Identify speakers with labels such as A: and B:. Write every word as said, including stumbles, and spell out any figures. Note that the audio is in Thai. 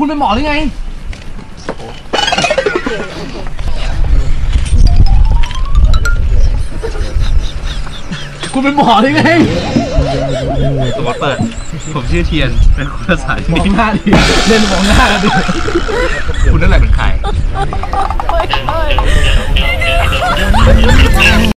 A: คุณเป็นหมอหรือไงคุณเป็นหมอหรือไง
B: สมมติเปิดผมชื่อเทียนเป็นคนภาษาที่มองหน้าดิ
A: เล่นมองหน้าดิ
B: คุณนั่นแหละเป็นใคร